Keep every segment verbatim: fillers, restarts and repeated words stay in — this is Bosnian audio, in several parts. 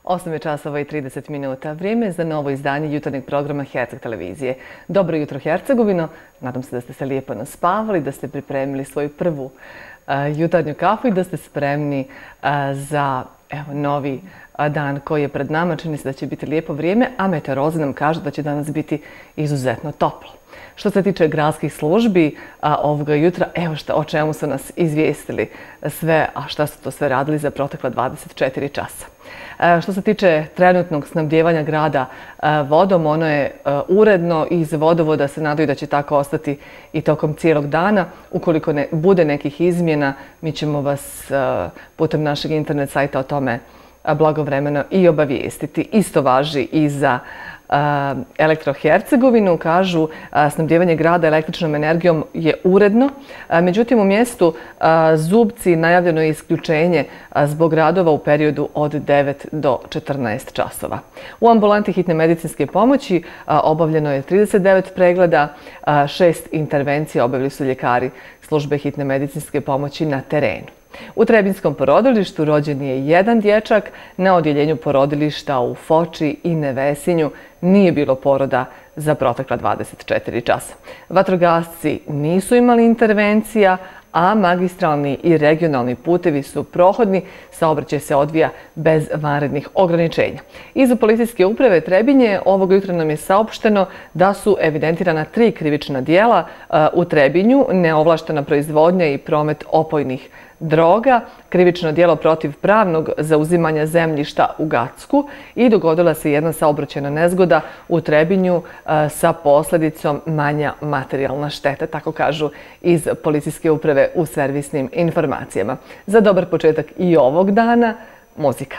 osam je časova i trideset minuta. Vrijeme za novo izdanje jutarnjeg programa Herceg televizije. Dobro jutro, Hercegovino. Nadam se da ste se lijepo naspavali, da ste pripremili svoju prvu uh, jutarnju kafu i da ste spremni uh, za evo, novi uh, dan koji je pred nama. Čini se da će biti lijepo vrijeme, a meteorolozi nam kažu da će danas biti izuzetno toplo. Što se tiče gradskih službi a, ovoga jutra, evo šta, o čemu su nas izvijestili sve, a šta su to sve radili za protekla dvadeset četiri časa. E, što se tiče trenutnog snabdijevanja grada a, vodom, ono je a, uredno iz vodovoda se nadaju da će tako ostati i tokom cijelog dana. Ukoliko ne bude nekih izmjena, mi ćemo vas a, putem našeg internet sajta o tome a, blagovremeno i obavijestiti. Isto važi i za Elektrohercegovinu. Kažu snabdijevanje grada električnom energijom je uredno. Međutim, u mjestu Zubci najavljeno je isključenje zbog radova u periodu od devet do četrnaest časova. U ambulanti hitne medicinske pomoći obavljeno je trideset devet pregleda, šest intervencija obavili su ljekari službe hitne medicinske pomoći na terenu. U Trebinskom porodilištu rođen je jedan dječak. Na odjeljenju porodilišta u Foči i Nevesinju nije bilo poroda za protekla dvadeset četiri časa. Vatrogasci nisu imali intervencija, a magistralni i regionalni putevi su prohodni. Saobraćaj se odvija bez vanrednih ograničenja. Iz policijske uprave Trebinje ovog jutra nam je saopšteno da su evidentirana tri krivična djela u Trebinju: neovlaštena proizvodnja i promet opojnih droga, krivično djelo protiv pravnog zauzimanja zemljišta u Gacku i dogodila se jedna saobraćajna nezgoda u Trebinju sa posljedicom manja materijalna šteta, tako kažu iz policijske uprave u servisnim informacijama. Za dobar početak i ovog dana, muzika.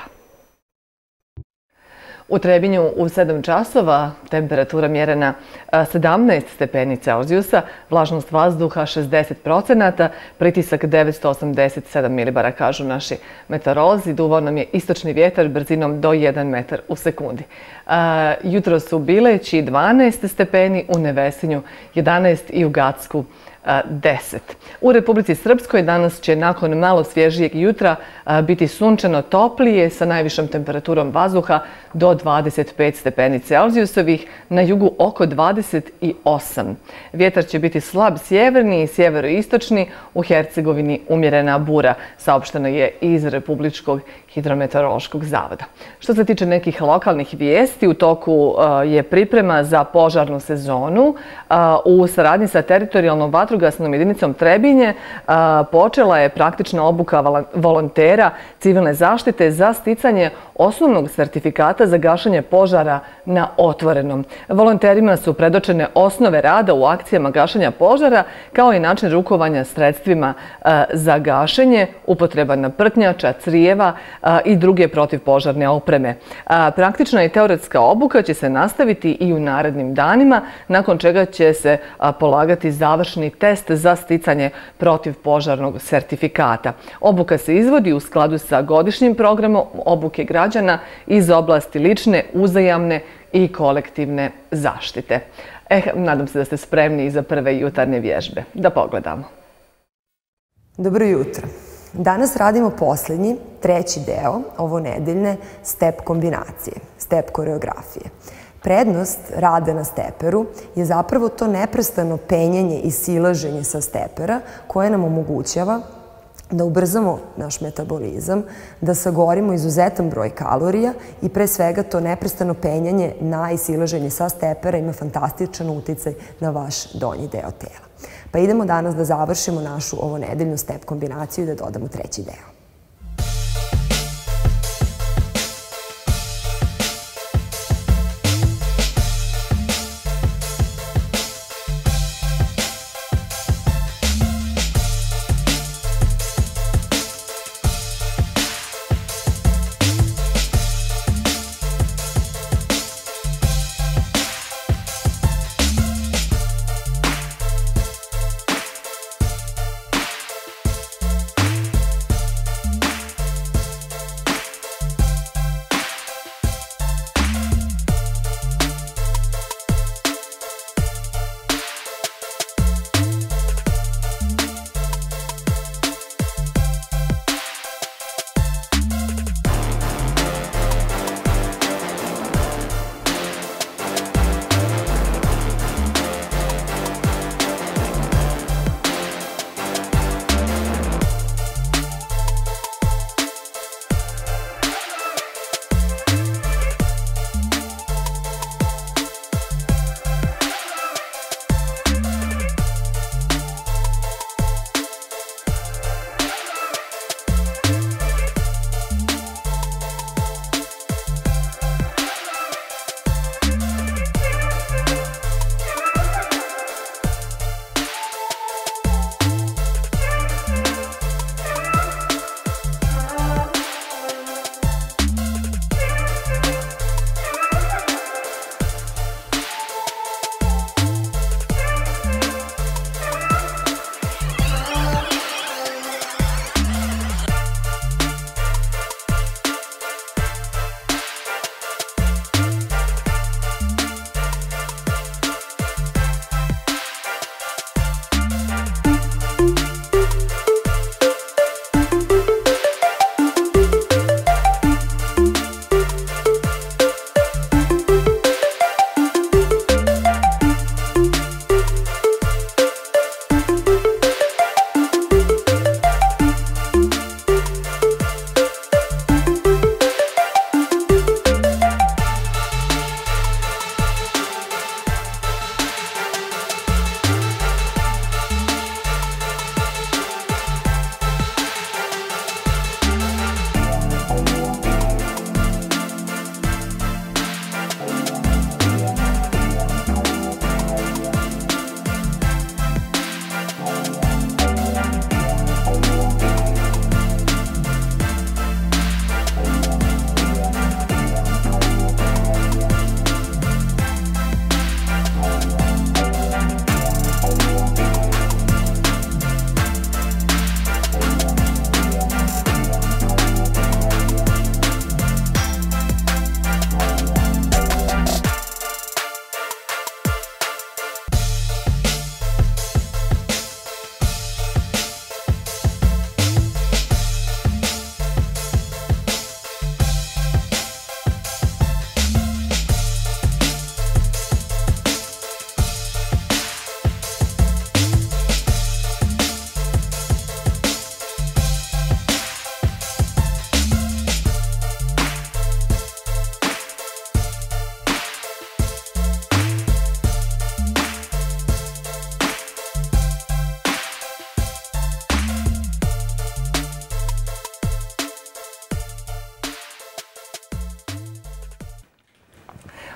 U Trebinju u sedam časova temperatura mjerena sedamnaest stepeni Celzijusa, vlažnost vazduha šezdeset procenata, pritisak devetsto osamdeset sedam milibara, kažu naši meteorolozi. Duvao nam je istočni vjetar brzinom do jedan metar u sekundi. Jutro su Bileći dvanaest stepeni, u Nevesinju jedanaest i u Gacku deset. U Republici Srpskoj danas će nakon malo svježijeg jutra biti sunčano toplije sa najvišom temperaturom vazduha do dvadeset pet stepeni Celzijusovih, na jugu oko dvadeset osam. Vjetar će biti slab sjeverni i sjeveroistočni, u Hercegovini umjerena bura, saopšteno je iz Republičkog hidrometeorološkog zavoda. Što se tiče nekih lokalnih vijesti, u toku je priprema za požarnu sezonu. U saradnji sa teritorijalnom vatrogasnom jedinicom Trebinje počela je praktična obuka volontera civilne zaštite za sticanje osnovnog sertifikata za gašenje požara na otvorenom. Volonterima su predočene osnove rada u akcijama gašenja požara, kao i način rukovanja sredstvima za gašenje, upotreba naprtnjača, crijeva i druge protivpožarne opreme. Praktična i teoretska obuka će se nastaviti i u narednim danima, nakon čega će se polagati završni test za sticanje protivpožarnog sertifikata. Obuka se izvodi u skladu sa godišnjim programom obuke građana iz oblasti lične, uzajamne i kolektivne zaštite. Eh, nadam se da ste spremni i za prve jutarnje vježbe. Da pogledamo. Dobro jutro. Danas radimo posljednji, treći deo ovo nedeljne step kombinacije, step koreografije. Prednost rada na steperu je zapravo to neprestano penjanje i silaženje sa stepera koje nam omogućava da ubrzamo naš metabolizam, da sagorimo izuzetan broj kalorija i pre svega to neprestano penjanje na i silaženje sa stepera ima fantastičan uticaj na vaš donji deo tela. Pa idemo danas da završimo našu ovo nedeljnu step kombinaciju i da dodamo treći deo.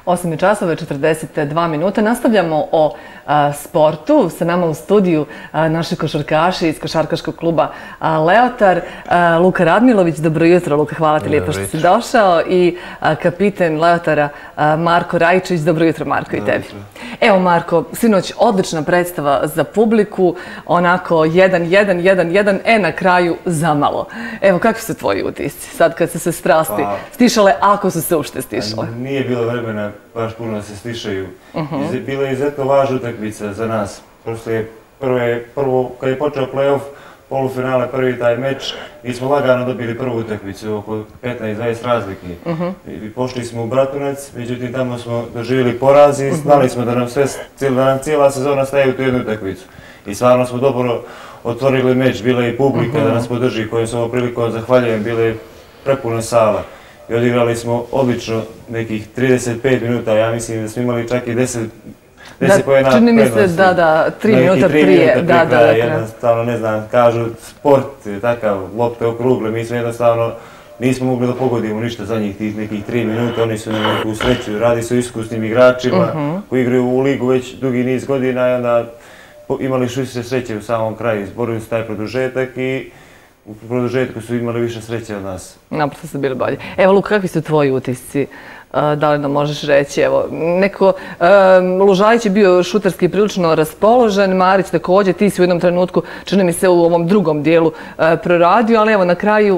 osam časova, četrdeset dva minuta. Nastavljamo o a, sportu. Sa nama u studiju a, naši košarkaši iz košarkaškog kluba a, Leotar. A, Luka Radmilović, dobro jutro. Luka, hvala ti lijepo što si došao. I a, kapiten Leotara a, Marko Rajičić. Dobro jutro, Marko, i tebi. Evo, Marko, sinoć odlična predstava za publiku. Onako, jedan, jedan, jedan, jedan, e na kraju zamalo. Evo, kakvi su tvoji utisci sad kad su se strasti pa, stišale, ako su se uopšte stišale? Nije bilo vremena baš puno da se stišaju. Uh-huh. Bila je izuzetno važna utakmica za nas. Prosto prve, prvo, kad je počeo play-off, polufinale, prvi taj meč, mi smo lagano dobili prvu utakmicu, oko petnaest dvadeset razlike. Uh-huh. I pošli smo u Bratunac, međutim tamo smo doživjeli poraz i znali smo da nam, sve, da nam cijela sezona staje u tu jednu utakmicu. I stvarno smo dobro otvorili meč, bila je i publika uh-huh. da nas podrži, kojim se ovom prilikom zahvaljujem, bila je prepuna sala. I odigrali smo odlično nekih trideset pet minuta, ja mislim da smo imali čak i deset pojena prednosti. Čini mi se da, da, tri minuta prije. Da, da, jednostavno, ne znam, kažu sport je takav, lopte okrugle, mi smo jednostavno nismo mogli da pogodimo ništa za njih tih nekih tri minuta, oni su imali neku sreću, radi se o iskusnim igračima uh-huh. koji igraju u ligu već dugi niz godina i onda imali više sreće u samom kraju, izborili su taj produžetak i u produžetku su imali više sreće od nas. Naprosto su bili bolji. Evo, Luka, kakvi su tvoji utisci? Da li nam možeš reći? Evo, neko, Lužajić je bio šuterski prilično raspoložen, Marić također, ti si u jednom trenutku, čini mi se, u ovom drugom dijelu proradio, ali evo, na kraju...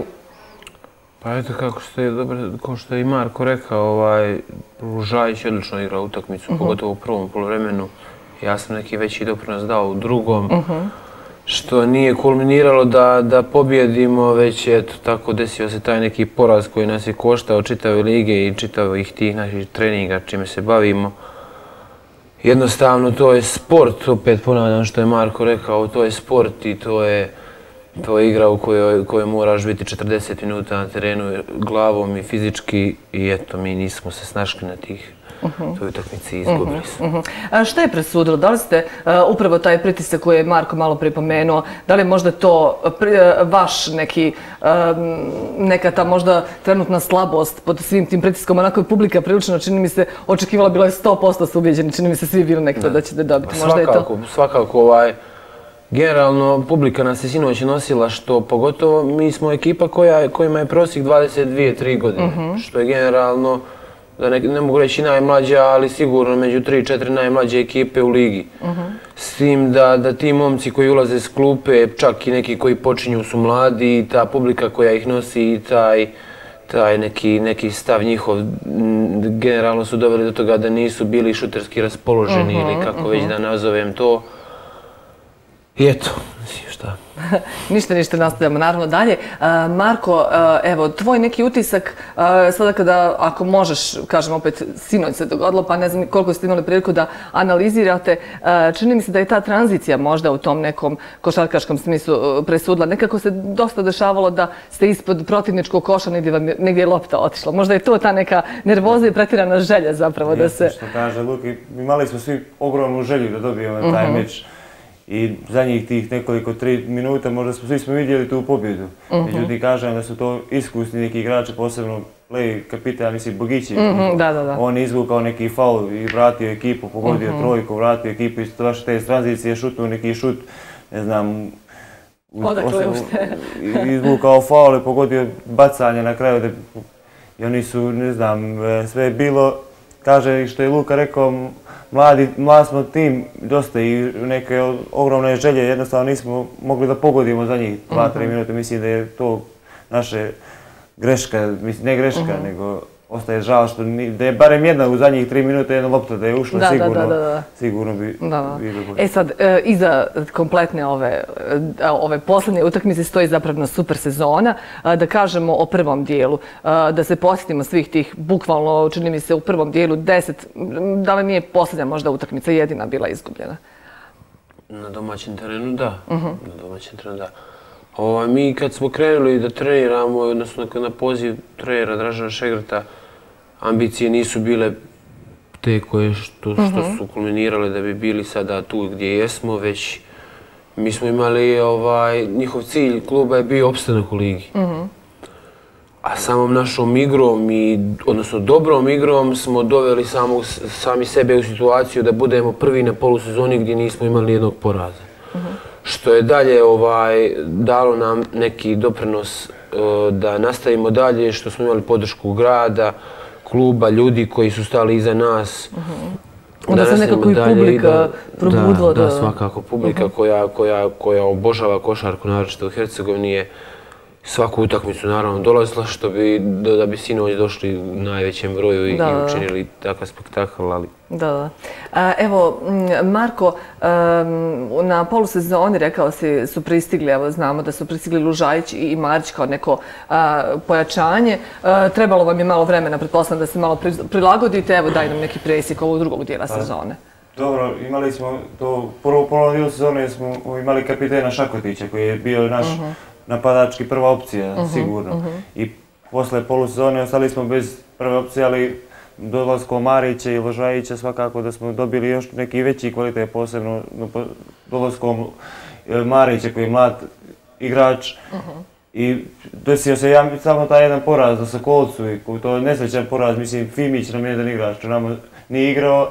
Pa eto, kako što je, dobro, kao što je i Marko rekao, ovaj, Lužajić je odlično igrao utakmicu, uh-huh. pogotovo u prvom poluvremenu. Ja sam neki veći doprinos dao u drugom. Uh-huh. Što nije kulminiralo da, da pobjedimo, već eto tako desio se taj neki poraz koji nas je koštao čitave lige i čitavih tih naših treninga čime se bavimo. Jednostavno to je sport, opet ponavljam što je Marko rekao, to je sport i to je, to je igra u kojoj, kojoj moraš biti četrdeset minuta na terenu glavom i fizički i eto mi nismo se snašli na tih Uh-huh. toj utakmici i izgubili smo. Uh-huh. A šta je presudilo? Da li ste uh, upravo taj pritisak koji je Marko malo pripomenuo, da li je možda to pri, uh, vaš neki, um, neka ta možda trenutna slabost pod svim tim pritiskom, onako je publika prilično, čini mi se, očekivala bila je sto posto su ubijeđeni, čini mi se svi bili nekada da ćete dobiti. Možda svakako, je to... svakako ovaj, generalno publika nas je sinoć nosila što pogotovo mi smo ekipa koja, kojima je prosjek dvadeset dvije tri godine, uh-huh. što je generalno da ne, ne mogu reći najmlađa, ali sigurno među tri četiri najmlađe ekipe u ligi. Uh-huh. S tim da, da ti momci koji ulaze s klupe, čak i neki koji počinju su mladi, i ta publika koja ih nosi i taj, taj neki, neki stav njihov, generalno su doveli do toga da nisu bili šuterski raspoloženi uh-huh, ili kako uh-huh. već da nazovem to. I eto, šta? Ništa, ništa, nastavljamo naravno dalje. Marko, evo, tvoj neki utisak, sada kada, ako možeš, kažem opet, sinoć se dogodilo, pa ne znam koliko ste imali priliku da analizirate, čini mi se da je ta tranzicija možda u tom nekom košarkaškom smislu presudila. Nekako se dosta dešavalo da ste ispod protivničkog koša, negdje, vam, negdje je lopta otišla. Možda je to ta neka nervoza i pretirana želja zapravo da se... Što kaže Luki, imali smo svi ogromnu želju da dobijemo taj meč. I zadnjih tih nekoliko tri minuta možda smo, svi smo vidjeli tu pobjedu. Uh-huh. Međutim, kažem da su to iskusni neki igrači, posebno Lej kapitan, mislim, Bogići. Uh-huh, da, da, da. On je izvukao neki faul i vratio ekipu, pogodio uh-huh. trojku, vratio ekipu i baš te tranzicije, šutnuo neki šut, ne znam... Odakle ušte? Izvukao faul i pogodio bacanje na kraju. Da, i oni su, ne znam, sve je bilo, kaže što je Luka rekao, Mladi, mlad smo tim, dosta i neke ogromne želje, jednostavno nismo mogli da pogodimo za njih dva tri minuta. Mislim da je to naša greška, mislim, ne greška, uh-huh. nego ostaje žao što ni, da je barem jedna u zadnjih tri minuta jedna lopta da je ušla, da, sigurno, da, da, da. sigurno bi da. bilo bolje. E sad, e, iza kompletne ove, ove posljednje utakmice stoji zapravo super sezona. A, da kažemo o prvom dijelu, a, da se posjetimo svih tih, bukvalno, čini mi se u prvom dijelu deset, da li nije posljednja možda utakmica jedina bila izgubljena? Na domaćem terenu da, uh-huh. na domaćem terenu da. O, mi kad smo krenuli da treniramo, odnosno na poziv trenera Dražana Šegrta, ambicije nisu bile te koje što, što uh-huh. su kulminirale da bi bili sada tu gdje jesmo, već mi smo imali, ovaj, njihov cilj kluba je bio opstanak u ligi. Uh-huh. a samom našom igrom, odnosno dobrom igrom, smo doveli sami sebe u situaciju da budemo prvi na polusezoni gdje nismo imali nijednog poraza. Što je dalje dalo nam neki doprinos da nastavimo dalje, što smo imali podršku grada, kluba, ljudi koji su stali iza nas. Onda se nekako i publika probudila. Da, svakako. Publika koja obožava košarku, naročito u Hercegovini, je svaku utakmicu naravno dolazila, što bi, da bi sinoć došli u najvećem broju i učinili takav spektakl, ali... Da, da. Evo, Marko, na polusezoni, rekao si, su pristigli, evo znamo da su pristigli Lužajić i Marić kao neko pojačanje. Trebalo vam je malo vremena, pretpostavljam da se malo prilagodite, evo daj nam neki presjek ovog drugog dijela sezone. Dobro, imali smo to, prvo polovno dijelu sezone smo imali kapitena Šakotića koji je bio naš napadački prva opcija, sigurno. I posle polusezone ostali smo bez prve opcije, ali dolaskom Marića i Ložajića svakako da smo dobili još neki veći kvalitet, posebno dolaskom Marića koji je mlad igrač. I desio se samo taj jedan poraz za Sokolcu i to je nesrećan poraz, mislim Fimić nam je jedan igrač, što nam nije igrao.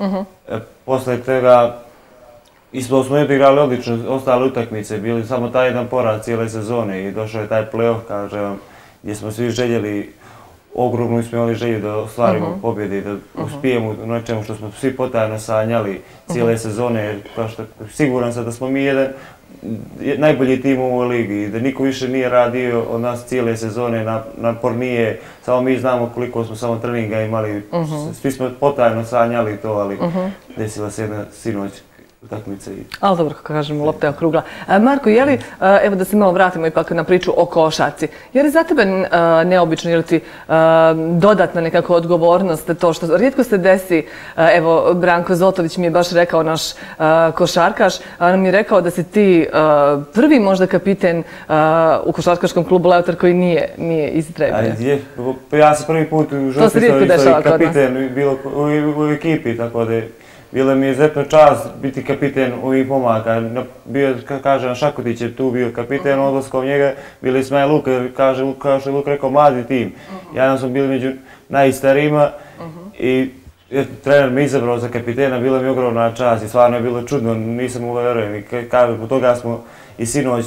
Posle toga ispod smo odigrali odlično ostale utakmice, bili samo taj jedan poraz cijele sezone i došao je taj play-off, kažem vam, gdje smo svi željeli, ogromno smo imali želju da ostvarimo pobjede, da uspijemo u nečemu što smo svi potajno sanjali cijele sezone, kao što siguran sam da smo mi jedan najbolji tim u ovoj ligi i da niko više nije radio od nas cijele sezone, napornije, samo mi znamo koliko smo samo treninga imali, svi smo potajno sanjali to, ali desila se jedna sinoć utakmice. Ali dobro, kako kažemo, lopta je okrugla. Marko, je li, evo da se malo vratimo ipak na priču o košarci, je li za tebe neobično, je li ti dodatna nekako odgovornost to što rijetko se desi, evo Branko Zotović mi je baš rekao, naš košarkaš, nam je rekao da si ti prvi možda kapiten u košarkaškom klubu Leotar koji nije iz Trebinja. Ja sam prvi put u Žopisnovi kapiten u ekipi, tako da je bilo mi je izuzetno čast biti kapiten ovih pomaka. Bio, kaže, Šakotić je tu bio kapiten, odlaskom njega bili smo i Luka, kaže, kao što je Luka rekao, mladi tim. Ja sam bili među najstarijima i trener me izabrao za kapitena, bila mi ogromna čast i stvarno je bilo čudno, nisam uverujem. I kaže, po toga smo i sinoć,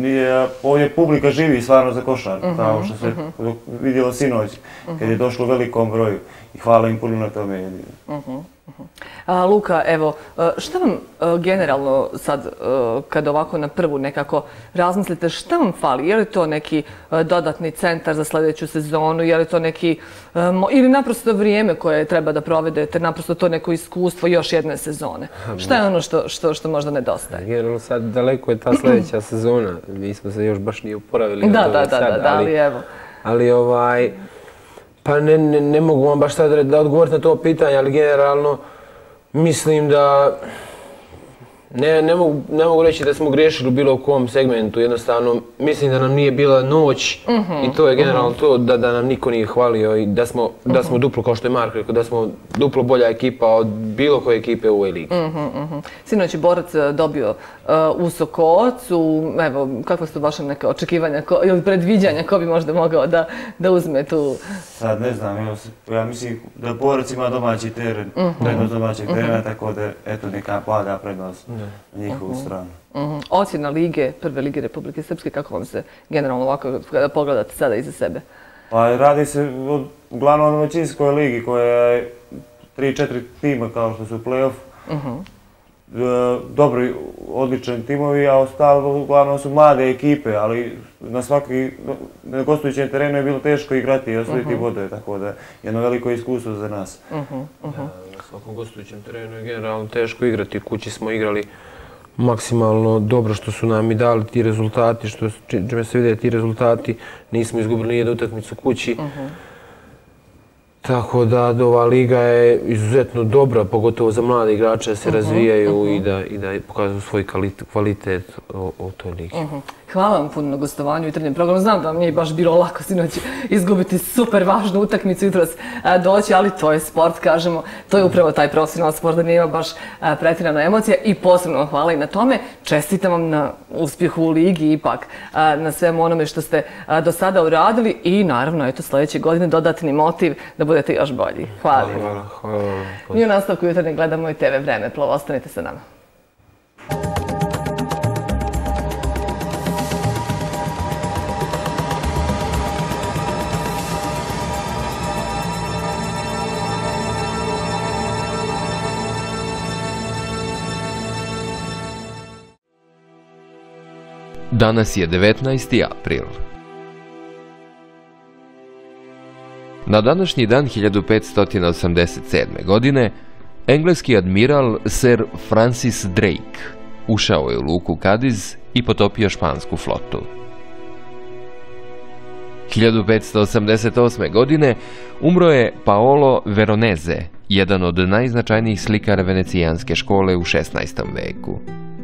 ovdje publika živi stvarno za košarku, kao što se vidjelo sinoć, kad je došlo u velikom broju. I hvala im puno na tome. Luka, evo, šta vam generalno sad, kad ovako na prvu nekako razmislite, šta vam fali? Je li to neki dodatni centar za sljedeću sezonu, je li to neki, ili naprosto vrijeme koje treba da provedete, naprosto to neko iskustvo još jedne sezone? Šta je ono što možda nedostaje? Generalno sad daleko je ta sljedeća sezona, mi smo se još baš nije uporavili. Da, da, da, ali evo. Ali ovaj... Pa ne mogu vam baš sad da odgovoriti na to pitanje, ali generalno mislim da ne mogu reći da smo griješili u bilo kom segmentu, jednostavno mislim da nam nije bila noć i to je generalno to da nam niko nije hvalio i da smo duplo, kao što je Marko rekao, da smo duplo bolja ekipa od bilo koje ekipe u ovoj ligi. Sinoć je Borac dobio u Sokolcu, evo, kakva su vaše neke očekivanja ili predviđanja ko bi možda mogao da uzme tu? Sad ne znam, ja mislim da Borac ima domaći teren, prednost domaćeg terena, tako da eto neka blaga prednost na njihovu stranu. Ocjena lige, prve lige Republike Srpske, kako vam se generalno ovako kada pogledate sada iza sebe? Pa radi se uglavnom o domaćinskoj ligi koja je tri četiri tima kao što su u play-off. Dobri, odlični timovi, a ostalo uglavnom su mlade ekipe, ali na svaki, na gostujućem terenu je bilo teško igrati i osvojiti bodove, tako da jedno veliko iskustvo za nas. Na svakom gostujućem terenu je generalno teško igrati, kući smo igrali maksimalno dobro što su nam i dali ti rezultati, što će se vidjeti ti rezultati, nismo izgubili nijednu utakmicu kući. Tako da ova liga je izuzetno dobra, pogotovo za mlade igrače da se razvijaju i da pokazuju svoj kvalitet u toj ligi. hvala vam puno na gostovanju u jutarnjem programu. Znam da vam nije baš bilo lako sinoć izgubiti super važnu utakmicu jutros doći, ali to je sport, kažemo. To je upravo taj profesionalan sport da nije baš pretjerano emocija i posebno vam hvala i na tome. Čestitam vam na uspjehu u ligi, ipak na svemu onome što ste do sada uradili i naravno, eto, sljedeće godine dodatni motiv da budete još bolji. Hvala. Hvala, hvala. Mi u nastavku jutarnjeg gledamo i te ve Vreme. Plov, ostanite sa nama. Danas je devetnaesti april. Na današnji dan hiljadu petsto osamdeset sedme. godine engleski admiral Sir Francis Drake ušao je u luku Kadiz i potopio špansku flotu. hiljadu petsto osamdeset osme. godine umro je Paolo Veronese, jedan od najznačajnijih slikara venecijanske škole u šesnaestom veku.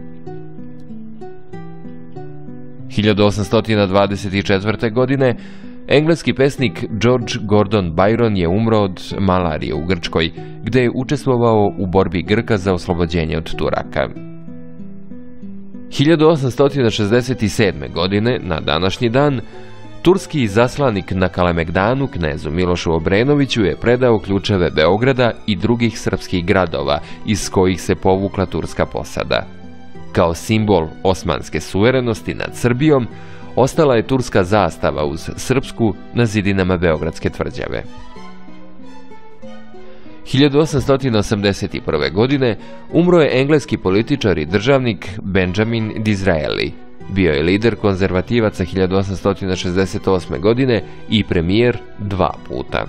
hiljadu osamsto dvadeset četvrte. godine engleski pesnik George Gordon Byron je umro od malarije u Grčkoj, gde je učestvovao u borbi Grka za oslobođenje od Turaka. hiljadu osamsto šezdeset sedme. godine, na današnji dan, turski izaslanik na Kalemegdanu, knezu Milošu Obrenoviću, je predao ključeve Beograda i drugih srpskih gradova iz kojih se povukla turska posada. Kao simbol osmanske suverenosti nad Srbijom, ostala je turska zastava uz srpsku na zidinama Beogradske tvrđave. hiljadu osamsto osamdeset prve. godine umro je engleski političar i državnik Benjamin Disraeli. Bio je lider konzervativaca hiljadu osamsto šezdeset osme. godine i premijer dva puta.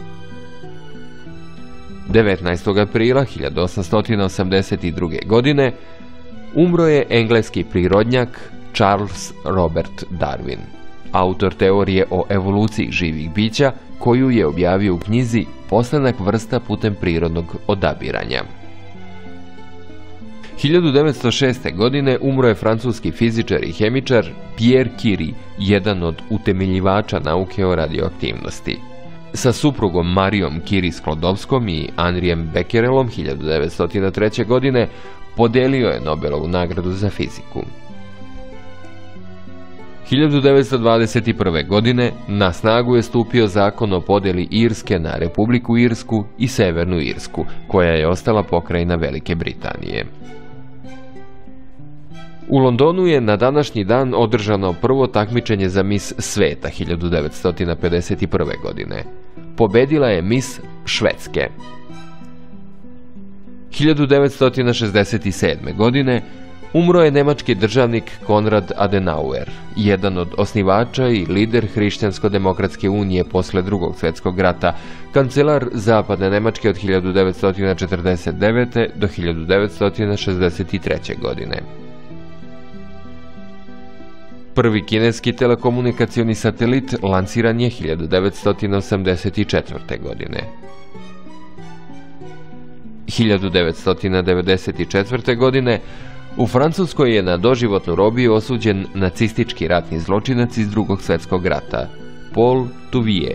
devetnaestog aprila hiljadu osamsto osamdeset druge. godine umro je engleski prirodnjak Charles Robert Darwin, autor teorije o evoluciji živih bića, koju je objavio u knjizi Postanak vrsta putem prirodnog odabiranja. hiljadu devetsto šeste. godine umro je francuski fizičar i hemičar Pierre Curie, jedan od utemeljivača nauke o radioaktivnosti. Sa suprugom Marijom Curie-Sklodowskom i Henrijem Becquerelom hiljadu devetsto treće. godine podelio je Nobelovu nagradu za fiziku. hiljadu devetsto dvadeset prve. godine na snagu je stupio zakon o podeli Irske na Republiku Irsku i Severnu Irsku, koja je ostala pokrajina Velike Britanije. U Londonu je na današnji dan održano prvo takmičenje za Mis sveta hiljadu devetsto pedeset prve. godine. Pobedila je Mis Švedske. hiljadu devetsto šezdeset sedme. godine umro je nemački državnik Konrad Adenauer, jedan od osnivača i lider Hrišćansko-demokratske unije posle Drugog svjetskog rata, kancelar Zapadne Nemačke od hiljadu devetsto četrdeset devete. do hiljadu devetsto šezdeset treće. godine. Prvi kineski telekomunikacioni satelit lanciran je hiljadu devetsto osamdeset četvrte. godine. hiljadu devetsto devedeset četvrte. godine u Francuskoj je na doživotnu robiju osuđen nacistički ratni zločinac iz Drugog svjetskog rata, Paul Touvier.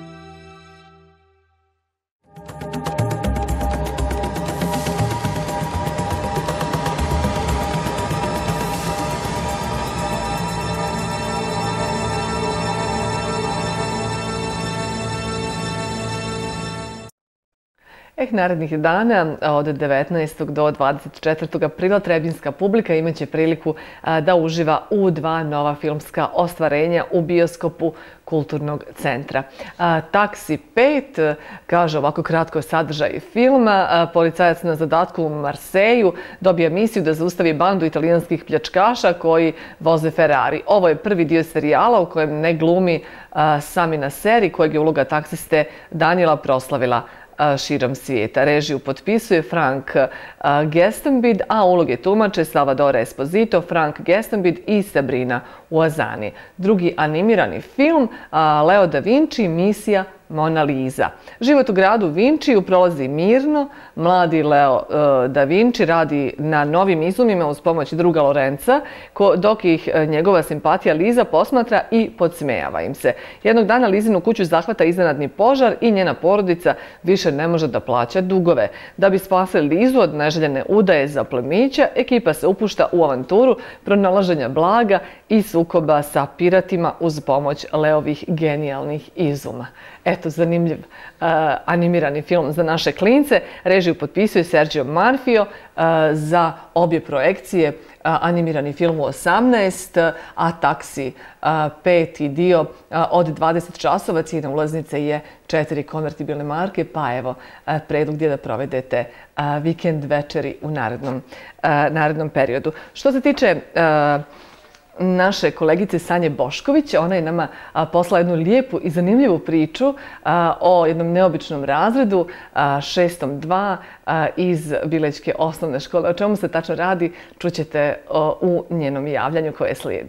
Eh, narednih dana od devetnaestog do dvadeset četvrtog aprila trebinska publika imaće priliku da uživa u dva nova filmska ostvarenja u bioskopu Kulturnog centra. Taksi pet, kaže ovako kratko sadržaj filma, policajac na zadatku u Marseju dobija misiju da zaustavi bandu italijanskih pljačkaša koji voze Ferrari. Ovo je prvi dio serijala u kojem ne glumi Samina Seri, kojeg je uloga taksiste Daniela proslavila širom svijeta. Režiju potpisuje Frank Gestambid, a uloge tumače Salvador Esposito, Frank Gestambid i Sabrina Uazani. Drugi animirani film Leo da Vinci, Misija Mona Lisa. Život u gradu Vinčiju prolazi mirno. Mladi Leo da Vinci radi na novim izumima uz pomoć druga Lorenza, dok ih njegova simpatija Liza posmatra i podsmejava im se. Jednog dana Lizinu kuću zahvata iznenadni požar i njena porodica više ne može da plaća dugove. Da bi spasili Lizu od neželjene udaje za plemića, ekipa se upušta u avanturu pronalaženja blaga i sukoba sa piratima uz pomoć Leovih genijalnih izuma. Eto, zanimljiv uh, animirani film za naše klince. Režiju potpisuje Sergio Marfio, uh, za obje projekcije uh, animirani film u osamnaest, a Taksi uh, peti dio uh, od dvadeset časova. Cijena ulaznice je četiri konvertibilne marke, pa evo uh, predlog gdje da provedete uh, vikend večeri u narednom, uh, narednom periodu. Što se tiče uh, naše kolegice Sanje Bošković, ona je nama poslala jednu lijepu i zanimljivu priču o jednom neobičnom razredu, šestom dva iz Bilećke osnovne škole. O čemu se tačno radi, čućete u njenom javljanju koje slijedi.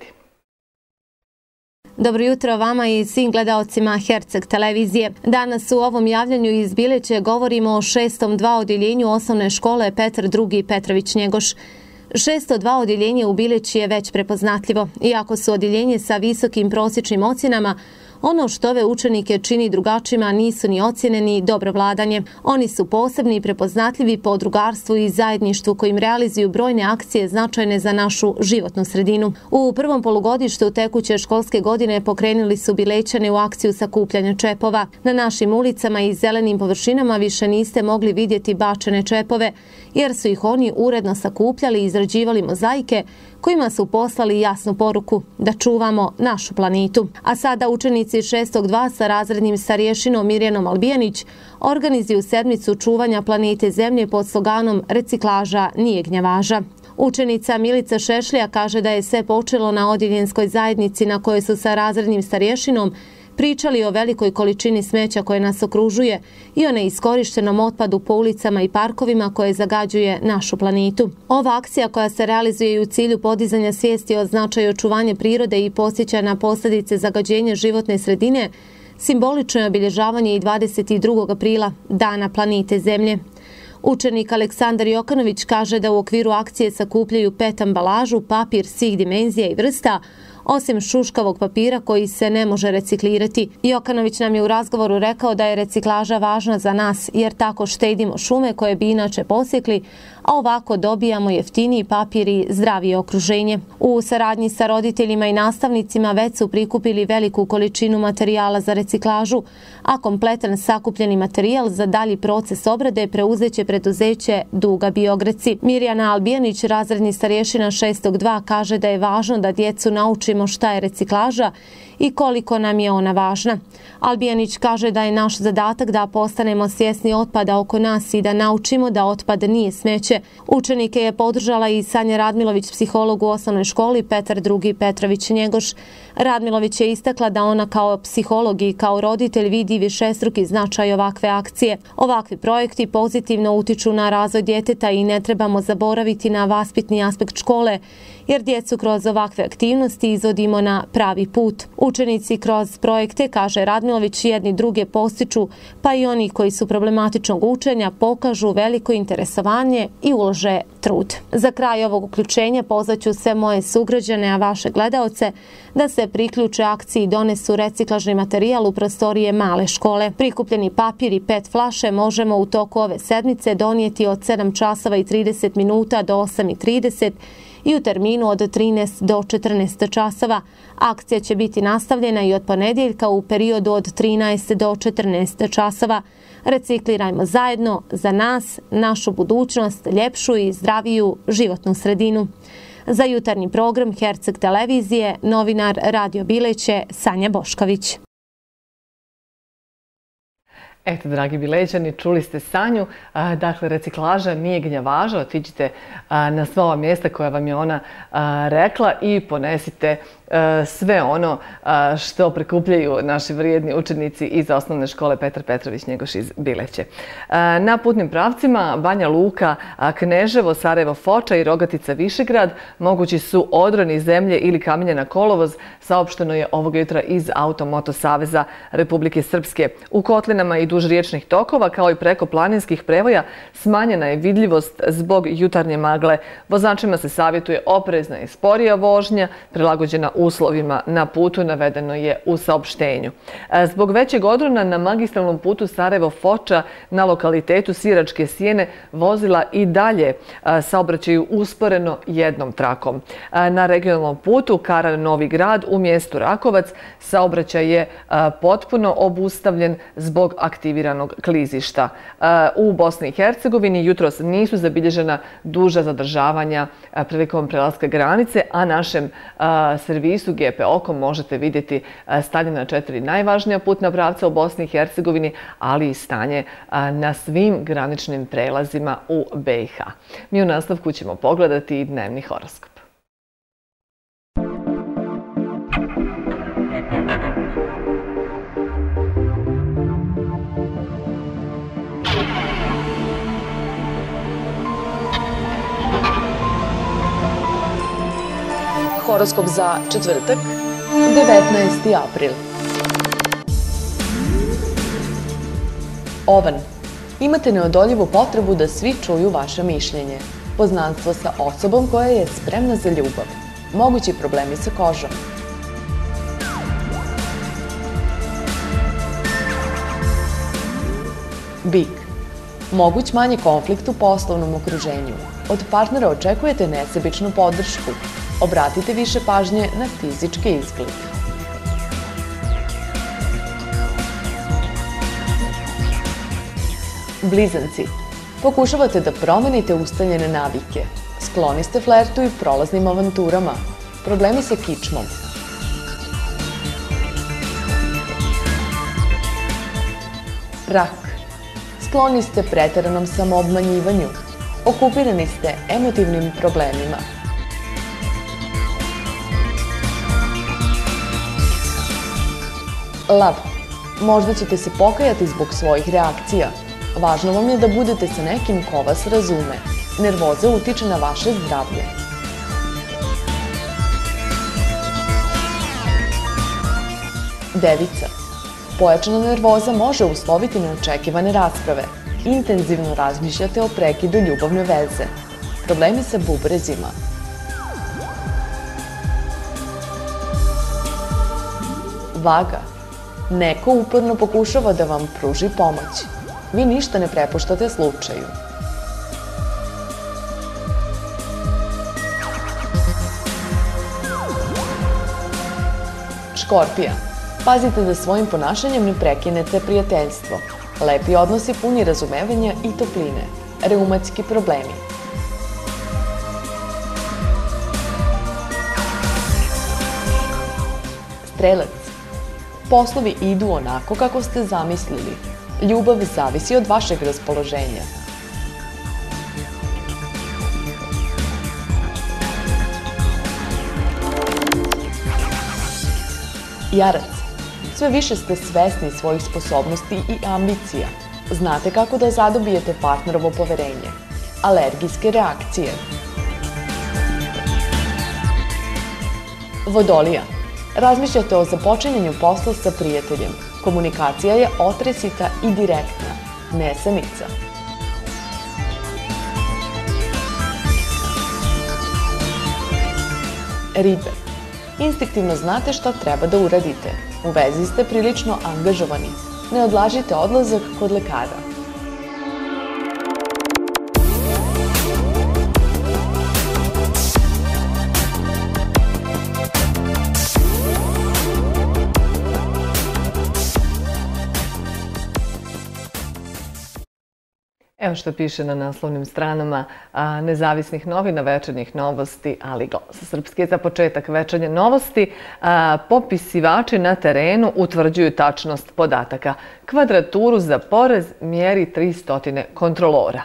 Dobro jutro vama i svim gledaocima Herceg televizije. Danas u ovom javljanju iz Bileće govorimo o šestom dva odjeljenju osnovne škole Petar drugi Petrović Njegoš. šesto dva odjeljenje u Bileći je već prepoznatljivo. Iako su odjeljenje sa visokim prosječnim ocjenama, ono što ove učenike čini drugačijima nisu ni ocjene ni dobro vladanje. Oni su posebni i prepoznatljivi po drugarstvu i zajedništvu kojim realizuju brojne akcije značajne za našu životnu sredinu. U prvom polugodištu tekuće školske godine pokrenuli su Bilećane u akciju sakupljanja čepova. Na našim ulicama i zelenim površinama više niste mogli vidjeti bačene čepove, jer su ih oni uredno sakupljali i izrađivali mozaike kojima su poslali jasnu poruku da čuvamo našu planetu. A sada učenici šestog dva sa razrednim starješinom Mirjanom Albijanić organizuju sedmicu čuvanja planete Zemlje pod sloganom Reciklaža nije gnjavaža. Učenica Milica Šešlija kaže da je sve počelo na odjeljenskoj zajednici na kojoj su sa razrednim starješinom pričali o velikoj količini smeća koje nas okružuje i o neiskorištenom otpadu po ulicama i parkovima koje zagađuje našu planetu. Ova akcija koja se realizuje u cilju podizanja svijesti o značaju očuvanja prirode i podsjeća na posljedice zagađenja životne sredine, simbolično je obilježavanje i dvadeset drugog aprila, Dana planete Zemlje. Učenik Aleksandar Jokanović kaže da u okviru akcije sakupljaju pet ambalažu, papir svih dimenzija i vrsta, osim šuškavog papira koji se ne može reciklirati. Jokanović nam je u razgovoru rekao da je reciklaža važna za nas jer tako štedimo šume koje bi inače posjekli, a ovako dobijamo jeftiniji papir i zdravije okruženje. U saradnji sa roditeljima i nastavnicima već su prikupili veliku količinu materijala za reciklažu, a kompletan sakupljeni materijal za dalji proces obrade preuzeće preduzeće Duga Biogreci. Mirjana Albijanić, razredni starješina šestog dva, kaže da je važno da djecu naučimo šta je reciklaža i koliko nam je ona važna. Albijanić kaže da je naš zadatak da postanemo svjesni otpada oko nas i da naučimo da otpad nije smeće. Učenike je podržala i Sanja Radmilović, psiholog u osnovnoj školi Petar drugi Petrović Njegoš. Radmilović je istakla da ona kao psiholog i kao roditelj vidi višestruki značaj ovakve akcije. Ovakvi projekti pozitivno utiču na razvoj djeteta i ne trebamo zaboraviti na vaspitni aspekt škole, jer djecu kroz ovakve aktivnosti izvodimo na pravi put. Učenici kroz projekte, kaže Radmilović, jedni druge postiču, pa i oni koji su problematičnog učenja pokažu veliko interesovanje i ulože trud. Za kraj ovog uključenja pozvaću sve moje sugrađane, a vaše gledaoce, da se priključe akciji i donesu reciklažni materijal u prostorije male škole. Prikupljeni papir i pet flaše možemo u toku ove sedmice donijeti od sedam časova i trideset minuta do osam i trideset i u terminu od trinaest do četrnaest časova. Akcija će biti nastavljena i od ponedjeljka u periodu od trinaest do četrnaest časova. Reciklirajmo zajedno za nas, našu budućnost, ljepšu i zdraviju životnu sredinu. Za jutarnji program Herceg televizije, novinar Radio Bileće Sanja Bošković. Eto, dragi Bilećani, čuli ste Sanju. Dakle, reciklaža nije gnjavaža. Otiđite na sva ova mjesta koja vam je ona rekla i ponesite sve ono što prikupljaju naši vrijedni učenici iz osnovne škole Petar Petrović Njegoš iz Bileće. Na putnim pravcima Banja Luka, Kneževo, Sarajevo, Foča i Rogatica, Višegrad mogući su odron iz zemlje ili kamenja na kolovoz, saopšteno je ovog jutra iz Automoto saveza Republike Srpske. U kotlinama i duž riječnih tokova, kao i preko planinskih prevoja, smanjena je vidljivost zbog jutarnje magle. Vozačima se savjetuje oprezna i sporija vožnja, prilagođena uslovima na putu, navedeno je u saopštenju. Zbog većeg odrona na magistralnom putu Sarajevo-Foča na lokalitetu Siračke Sjene vozila i dalje saobraćaju usporeno jednom trakom. Na regionalnom putu Karan-Novi Grad u mjestu Rakovac saobraćaj je potpuno obustavljen zbog aktiviranog klizišta. U Bosni i Hercegovini jutros nisu zabilježena duža zadržavanja prilikom prelaska granice, a našem servisu G P okom možete vidjeti stanje na četiri najvažnija putna pravca u Bosni i Hercegovini, ali i stanje na svim graničnim prelazima u B i H. Mi u nastavku ćemo pogledati i dnevni horoskop. Horoskop za četvrtak, devetnaesti april. Ovan. Imate neodoljivu potrebu da svi čuju vaše mišljenje. Poznanstvo sa osobom koja je spremna za ljubav. Mogući problemi sa kožom. Bik. Moguć manji konflikt u poslovnom okruženju. Od partnera očekujete nesebičnu podršku. Obratite više pažnje na fizički izgled. Blizanci. Pokušavate da promenite ustaljene navike. Skloni ste flertu i prolaznim avanturama. Problemi sa kičmom. Rak. Skloni ste preteranom samoobmanjivanju. Okupirani ste emotivnim problemima. Lav. Možda ćete se pokajati zbog svojih reakcija. Važno vam je da budete sa nekim ko vas razume. Nervoza utiče na vaše zdravlje. Devica. Pojačana nervoza može usloviti neočekivane rasprave. Intenzivno razmišljate o prekidu ljubavne veze. Problemi sa bubrezima. Vaga. Neko uporno pokušava da vam pruži pomoć. Vi ništa ne prepuštate slučaju. Škorpija. Pazite da svojim ponašanjem ne prekinete prijateljstvo. Lepi odnosi puni razumevanja i topline. Reumatski problemi. Strelac. Poslovi idu onako kako ste zamislili. Ljubav zavisi od vašeg raspoloženja. Jarac. Sve više ste svesni svojih sposobnosti i ambicija. Znate kako da zadobijete partnerovo poverenje. Alergijske reakcije. Vodolija. Razmišljate o započinjanju posla sa prijateljem. Komunikacija je otresita i direktna. Nesanica. Ribe. Instinktivno znate šta treba da uradite. U vezi ste prilično angažovani. Ne odlažite odlazak kod lekara. Evo što piše na naslovnim stranama nezavisnih novina, Večernjih novosti, ali Glasa Srpske. Za početak Večernje novosti, popisivači na terenu utvrđuju tačnost podataka. Kvadraturu za porez mjeri tristo kontrolora.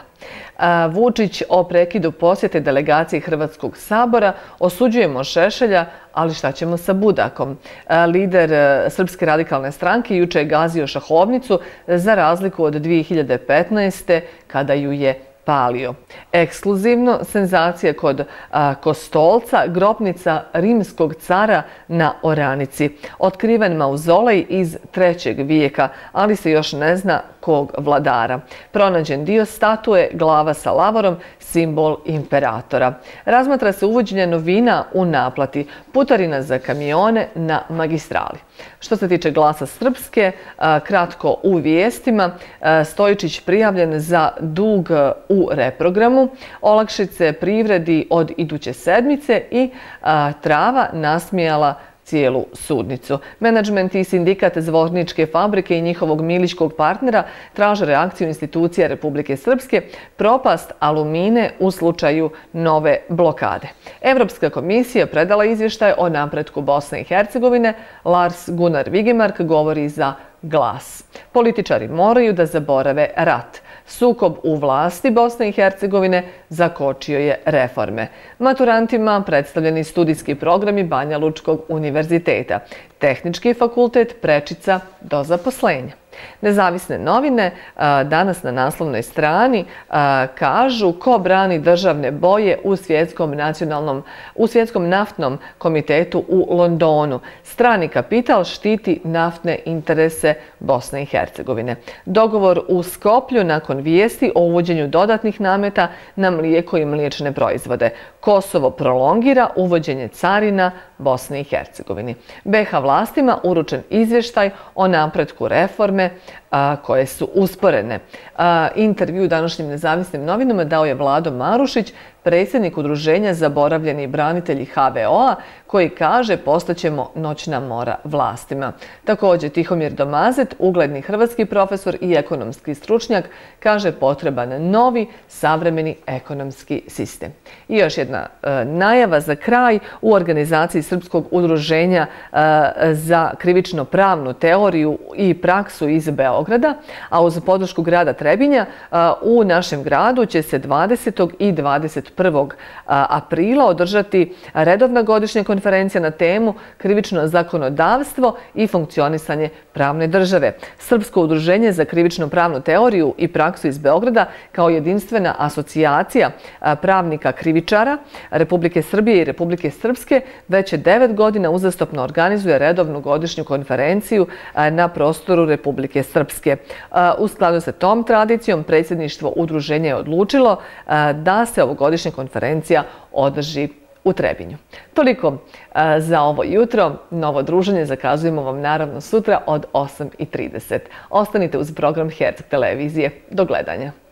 Vučić o prekidu posjete delegaciji Hrvatskog sabora, osuđujemo Šešelja, ali šta ćemo sa Budakom? Lider Srpske radikalne stranke juče je gazio šahovnicu za razliku od dvije hiljade petnaeste. kada ju je palio. Ekskluzivno, senzacija kod Kostolca, grobnica rimskog cara na Oranici. Otkriven mauzolej iz trećeg vijeka, ali se još ne zna kog vladara. Pronađen dio statue, glava sa lavorom, simbol imperatora. Razmatra se uvođenje novina u naplati, putarina za kamione na magistrali. Što se tiče Glasa Srpske, kratko u vijestima, Stojičić prijavljen za dug u reprogramu, olakšice privredi od iduće sedmice i trava nasmijala cijelu sudnicu. Menadžment i sindikat Zvorničke fabrike i njihovog miliškog partnera traže reakciju institucija Republike Srpske, propast Alumine u slučaju nove blokade. Evropska komisija predala izvještaj o napretku Bosne i Hercegovine. Lars Gunnar Vigemark govori za Glas. Političari moraju da zaborave rat. Sukob u vlasti Bosne i Hercegovine zakočio je reforme. Maturantima predstavljeni studijski programi Banja Lučkog univerziteta. Tehnički fakultet Prečica do zaposlenja. Nezavisne novine danas na naslovnoj strani kažu ko brani državne boje u svjetskom nacionalnom, u svjetskom naftnom komitetu u Londonu. Strani kapital štiti naftne interese Bosne i Hercegovine. Dogovor u Skoplju nakon vijesti o uvođenju dodatnih nameta na mlijeko i mliječne proizvode. Kosovo prolongira uvođenje carina Bosne i Hercegovini. be ha vlastima uručen izvještaj o napretku reforme koje su usporene. Intervju današnjim nezavisnim novinama dao je Vlado Marušić, predsjednik Udruženja Zaboravljeni branitelji ha ve o-a, koji kaže postaćemo noćna mora vlastima. Također Tihomir Domazet, ugledni hrvatski profesor i ekonomski stručnjak, kaže potreban novi, savremeni ekonomski sistem. I još jedna najava za kraj. U organizaciji Srpskog udruženja za krivično-pravnu teoriju i praksu iz Beograda, a uz podršku grada Trebinja, u našem gradu će se dvadesetog i dvadeset prvog aprila održati redovna godišnja konferencija na temu krivično zakonodavstvo i funkcionisanje pravne države. Srpsko udruženje za krivično-pravnu teoriju i praksu iz Beograda kao jedinstvena asocijacija pravnika krivičara Republike Srbije i Republike Srpske već devet godina uzastopno organizuje redovnu godišnju konferenciju na prostoru Republike Srpske. U skladu sa tom tradicijom predsjedništvo udruženja je odlučilo da se ovogodišnja konferencija održi u Trebinju. Toliko za ovo jutro. Novo druženje zakazujemo vam naravno sutra od osam i trideset. Ostanite uz program Herceg televizije. Do gledanja.